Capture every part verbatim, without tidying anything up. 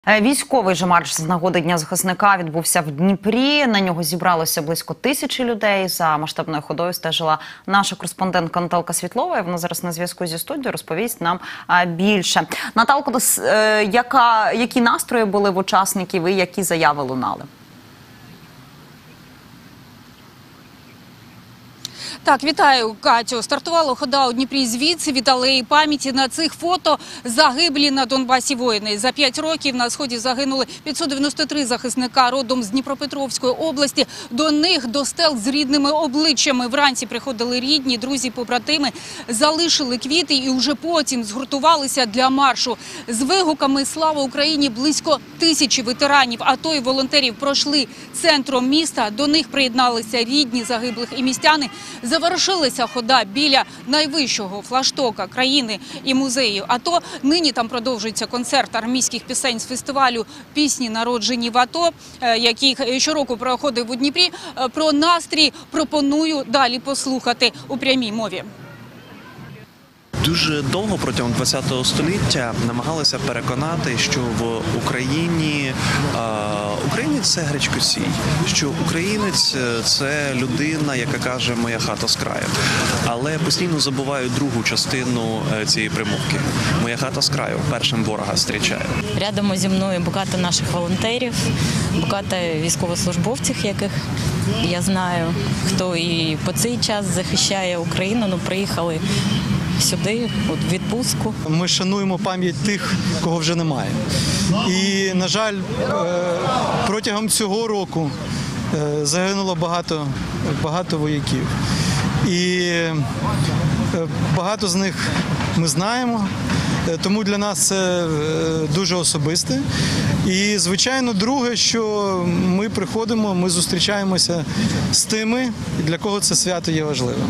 Військовий же марш з нагоди Дня захисника відбувся в Дніпрі. На нього зібралося близько тисячі людей. За масштабною ходою стежила наша кореспондентка Наталка Світлова. Вона зараз на зв'язку зі студією, розповість нам більше. Наталко, яка, які настрої були в учасників і які заяви лунали? Так, вітаю, Катю. Стартувала хода у Дніпрі звідси, від алеї пам'яті. На цих фото загиблі на Донбасі воїни. За п'ять років на Сході загинули п'ятсот дев'яносто три захисника родом з Дніпропетровської області. До них до стел з рідними обличчями. Вранці приходили рідні, друзі, побратими, залишили квіти і вже потім згуртувалися для маршу. З вигуками «Слава Україні» близько тисячі ветеранів АТО і волонтерів пройшли центром міста. До них приєдналися рідні загиблих і містяни. Завершилася хода біля найвищого флагштока країни і музею АТО. Нині там продовжується концерт армійських пісень з фестивалю «Пісні, народжені в АТО», який щороку проходить у Дніпрі. Про настрій пропоную далі послухати у прямій мові. Дуже довго протягом ХХ століття намагалися переконати, що в Україні е, українець – це гречкосій, що українець – це людина, яка каже «моя хата з краю». Але постійно забувають другу частину цієї примовки. «Моя хата з краю» першим ворога зустрічає. Рядом зі мною багато наших волонтерів, багато військовослужбовців, яких я знаю, хто і по цей час захищає Україну, ну, приїхали сюди, от, в відпустку. Ми шануємо пам'ять тих, кого вже немає. І, на жаль, протягом цього року загинуло багато, багато вояків. І багато з них ми знаємо, тому для нас це дуже особисте. І, звичайно, друге, що ми приходимо, ми зустрічаємося з тими, для кого це свято є важливим.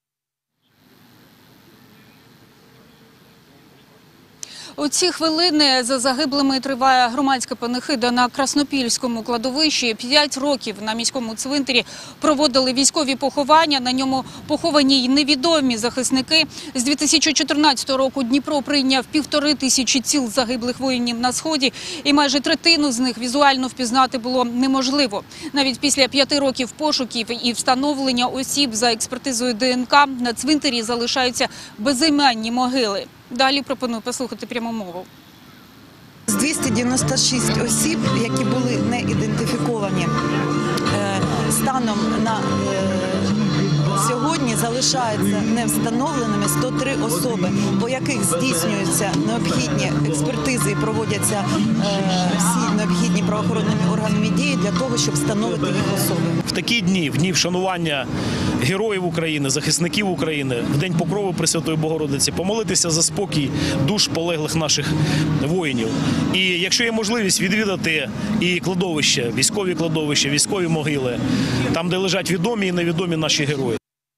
У ці хвилини за загиблими триває громадська панихида на Краснопільському кладовищі. П'ять років на міському цвинтарі проводили військові поховання. На ньому поховані й невідомі захисники. З дві тисячі чотирнадцятого року Дніпро прийняв півтори тисячі тіл загиблих воїнів на Сході. І майже третину з них візуально впізнати було неможливо. Навіть після п'яти років пошуків і встановлення осіб за експертизою ДНК на цвинтарі залишаються безіменні могили. Далі пропоную послухати пряму мову. З двісті дев'яносто шість осіб, які були не ідентифіковані станом на сьогодні, залишаються невстановленими сто три особи, по яких здійснюються необхідні експертизи і проводяться всі необхідні правоохоронними органами дії для того, щоб встановити їх особи. В такі дні, в дні вшанування героїв України, захисників України, в День Покрови Пресвятої Богородиці, помолитися за спокій душ полеглих наших воїнів. І якщо є можливість, відвідати і кладовища, військові кладовища, військові могили, там, де лежать відомі і невідомі наші герої.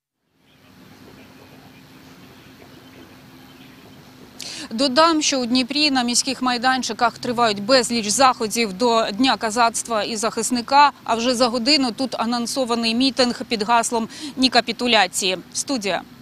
Додам, що у Дніпрі на міських майданчиках тривають безліч заходів до Дня козацтва і захисника, а вже за годину тут анонсований мітинг під гаслом «Ні капітуляції». Студія.